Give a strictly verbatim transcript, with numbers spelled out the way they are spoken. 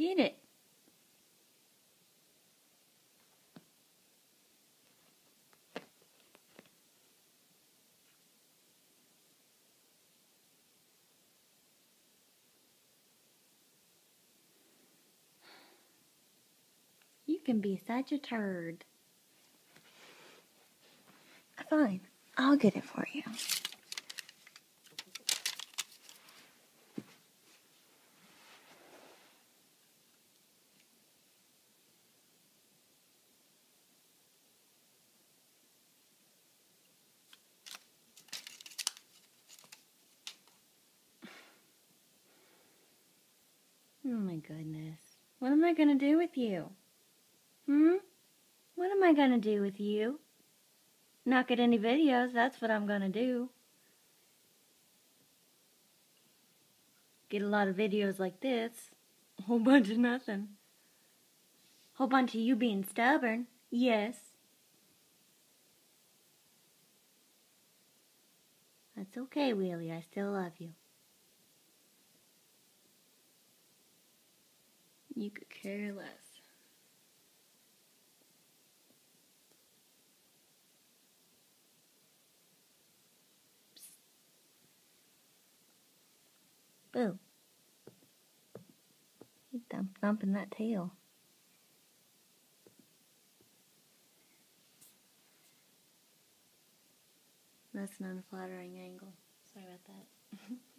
Get it. You can be such a turd. Fine, I'll get it for you. Oh my goodness. What am I gonna do with you? Hmm? What am I gonna do with you? Not get any videos, that's what I'm gonna do. Get a lot of videos like this. A whole bunch of nothing. Whole bunch of you being stubborn. Yes. That's okay, Wheelie. I still love you. You could care less. Boo. He's thump thumping that tail. That's not a flattering angle. Sorry about that.